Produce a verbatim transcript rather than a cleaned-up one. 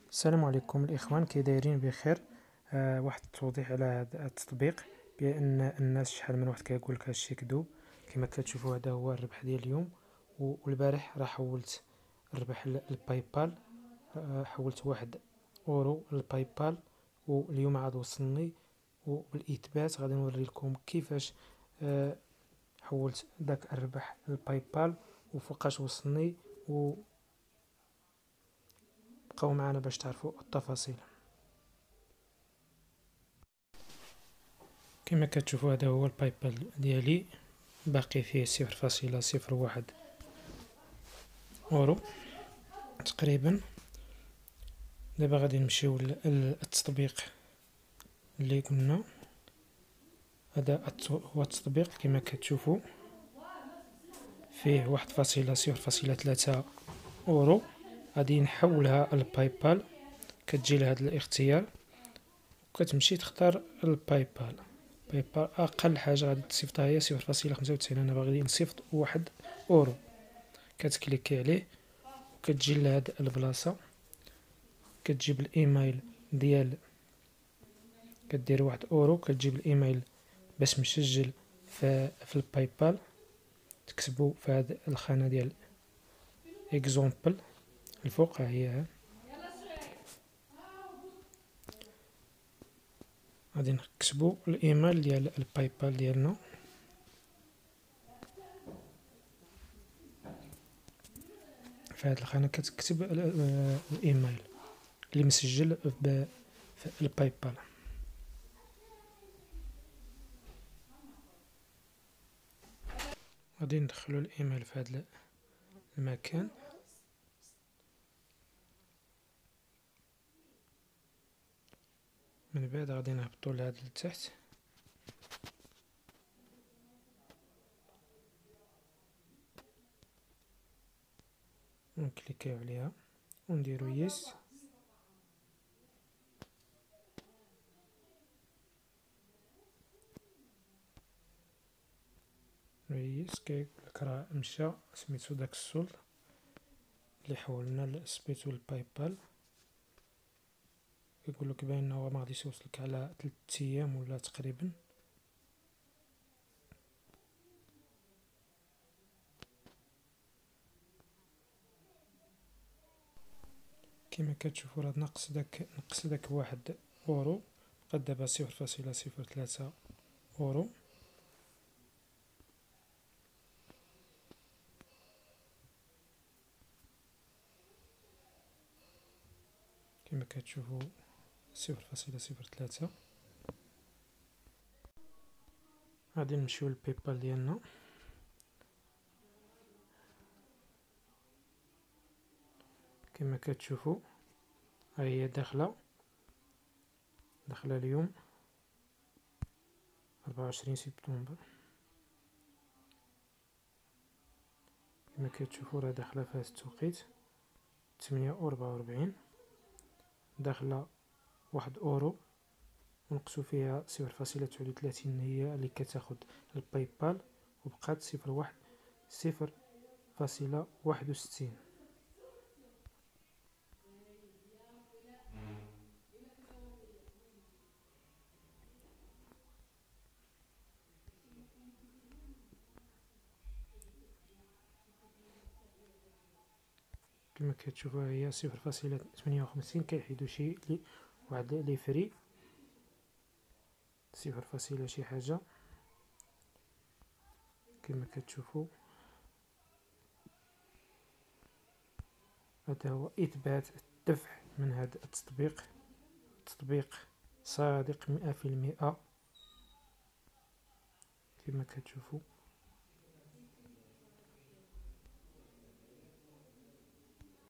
السلام عليكم الاخوان، كي دايرين بخير. آه واحد التوضيح على هذا التطبيق، بان الناس شحال من واحد كيقول لك هادشي كذوب. كما كتشوفوا هذا هو الربح ديال اليوم، والبارح راه حولت الربح للباي بال. آه حولت واحد اورو للباي بال، واليوم عاد وصلني. وبالاثبات غادي نوري لكم كيفاش آه حولت داك الربح للباي بال وفوقاش وصلني. وبقاو معنا باش تعرفوا التفاصيل. كما كتشوفوا هذا هو الباي بال ديالي، باقي فيه صفر فاصلة صفر واحد اورو تقريبا. دابا غادي نمشيو للتطبيق اللي قلنا. هذا هو التطبيق كما كتشوفوا، فيه واحد فاصلة صفر فاصلة ثلاثة اورو. غادي نحولها للباي بال، كتجي لهذا الاختيار وكتمشي تختار الباي بال. باي بال اقل حاجه غادي تصيفطها هي صفر فاصلة خمسة وتسعين. انا باغي نصيفط واحد اورو، كتكليكي عليه وكتجي لهاد البلاصه، كتجيب الايميل ديال، كدير واحد اورو، كتجيب الايميل باش مسجل في, في الباي بال. تكتبوا في هذه الخانه ديال اكزومبل الفوق، ها هي. غادي نكتبوا الايميل ديال الباي بال ديالنا. في هذه الخانه كتكتب الايميل اللي مسجل في الباي بال. غادي ندخلوا الايميل في هذا المكان. من بعد غادي نهبطوا لهذا لتحت، ونكليكيو عليها ونديرو يس. يس كيقولك راه مشى سميتو داك السول اللي حولنا سميتو الباي بال. كيقولك باين هو ما غاديش يوصلك على ثلاث ايام ولا تقريبا. كما كتشوفوا راه نقص داك نقص داك واحد اورو، بقى دابا صفر فاصلة صفر ثلاثة اورو. كما كتشوفوا صفر فاصلة صفر ثلاثة. غادي نمشيو للباي بال ديالنا. كما كتشوفوا ها هي داخله داخله اليوم أربعة وعشرين سبتمبر. كما كتشوفوا راه داخله في هذا التوقيت ثمانية وربعة وربعين. داخله واحد اورو ونقصوا فيها صفر فاصلة تسعة وثلاثين هي اللي كتاخد الباي بال، وبقات صفر واحد صفر فاصلة واحد وستين. كما كتشوفوا هي صفر فاصلة ثمانية وخمسين. كيحيدوا شي لي واحد لي فري صفر فاصلة شي حاجه. كما كتشوفوا هذا هو اثبات الدفع من هذا التطبيق. تطبيق صادق مئة في المئة كما كتشوفوا.